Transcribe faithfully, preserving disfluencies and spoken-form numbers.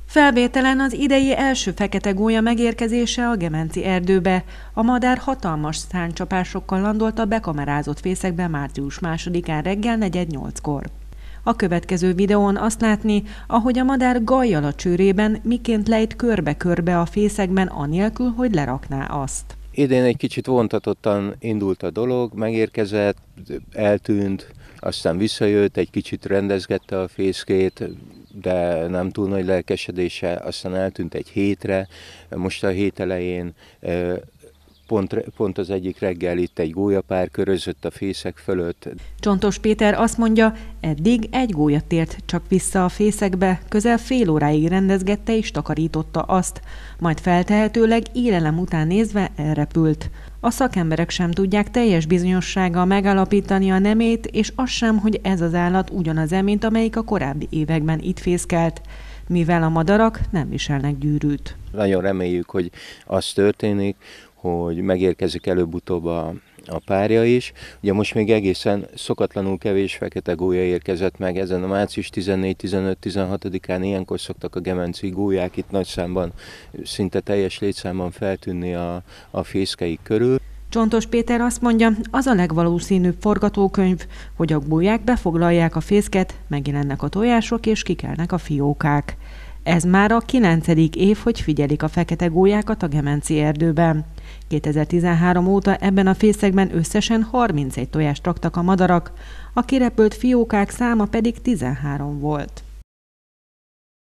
Felvételen az idei első fekete gólya megérkezése a Gemenci erdőbe. A madár hatalmas szárnycsapásokkal landolt a bekamerázott fészekbe március másodikán reggel negyed nyolckor. A következő videón azt látni, ahogy a madár gajjal a csőrében, miként lejt körbe-körbe a fészekben anélkül, hogy lerakná azt. Idén egy kicsit vontatottan indult a dolog, megérkezett, eltűnt, aztán visszajött, egy kicsit rendezgette a fészkét, de nem túl nagy lelkesedése, aztán eltűnt egy hétre, most a hét elején pont, pont az egyik reggel itt egy gólyapár körözött a fészek fölött. Csontos Péter azt mondja, eddig egy gólya tért csak vissza a fészekbe, közel fél óráig rendezgette és takarította azt, majd feltehetőleg élelem után nézve elrepült. A szakemberek sem tudják teljes bizonyossággal megállapítani a nemét, és az sem, hogy ez az állat ugyanaz, mint amelyik a korábbi években itt fészkelt, mivel a madarak nem viselnek gyűrűt. Nagyon reméljük, hogy az történik, hogy megérkezik előbb-utóbb a, a párja is. Ugye most még egészen szokatlanul kevés fekete gólya érkezett meg ezen a március tizennégy, tizenöt, tizenhatodikán, ilyenkor szoktak a gemenci gólyák itt nagy számban, szinte teljes létszámban feltűnni a, a fészkeik körül. Csontos Péter azt mondja, az a legvalószínűbb forgatókönyv, hogy a gólyák befoglalják a fészket, megjelennek a tojások és kikelnek a fiókák. Ez már a kilencedik év, hogy figyelik a fekete gólyákat a Gemenci erdőben. kétezer-tizenhárom óta ebben a fészekben összesen harmincegy tojást raktak a madarak, a kirepült fiókák száma pedig tizenhárom volt.